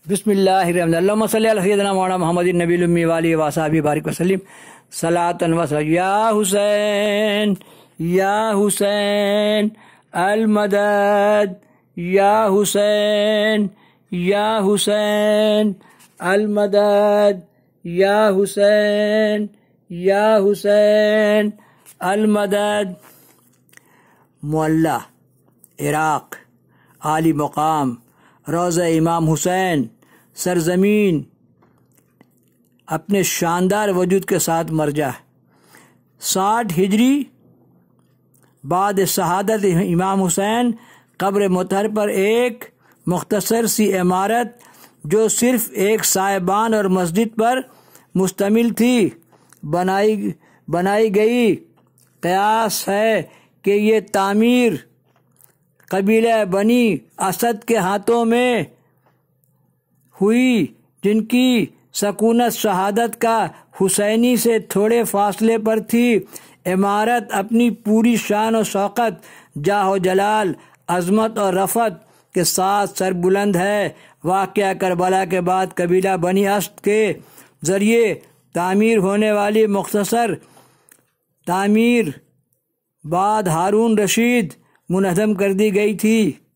بسم اللہ الرحمن الرحیم اللہم صلی علی سیدنا مولانا محمد النبی الامی والی وصحبہ بارک وسلم صلاۃ و سلام یا حسین یا حسین المدد یا حسین یا حسین المدد یا حسین یا حسین المدد۔ معلّہ عراق، عالی مقام روضہ امام حسین، سرزمین اپنے شاندار وجود کے ساتھ مرجع 60 ہجری بعد شہادت امام حسین قبر مطہر پر ایک مختصر سی عمارت جو صرف ایک سائبان اور مسجد پر مشتمل تھی بنائی گئی۔ قیاس ہے کہ یہ تعمیر قبیلہ بنی اسد کے ہاتھوں میں ہوئی، جن کی سکونت شہادت کا حسینی سے تھوڑے فاصلے پر تھی۔ عمارت اپنی پوری شان و شوکت، جاہ و جلال، عظمت اور رفعت کے ساتھ سربلند ہے۔ واقعہ کربلا کے بعد قبیلہ بنی اسد کے ذریعے تعمیر ہونے والی مختصر تعمیر بعد ہارون رشید منہدم کر دی گئی تھی۔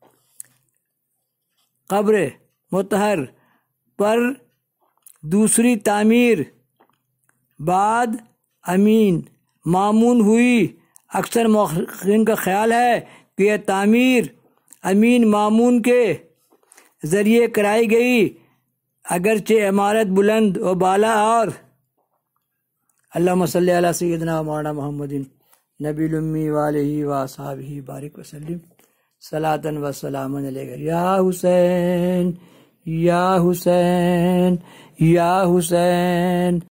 قبر مطہر پر دوسری تعمیر بعد امین مامون ہوئی۔ اکثر محققین کا خیال ہے کہ یہ تعمیر امین مامون کے ذریعے کرائی گئی، اگرچہ عمارت بلند و بالا اور اللہم صلی علی سیدنا مولانا محمد نبی الامی وآلہ وصحبہ بارک وسلم صلاۃ و سلام علیہ یا حسین یا حسین یا حسین۔